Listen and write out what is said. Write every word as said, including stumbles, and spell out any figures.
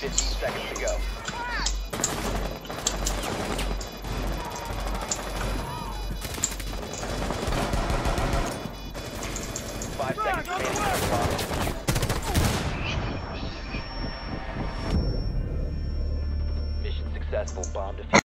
fifteen seconds to go. Five seconds remaining on the clock. Mission successful. Bomb defused.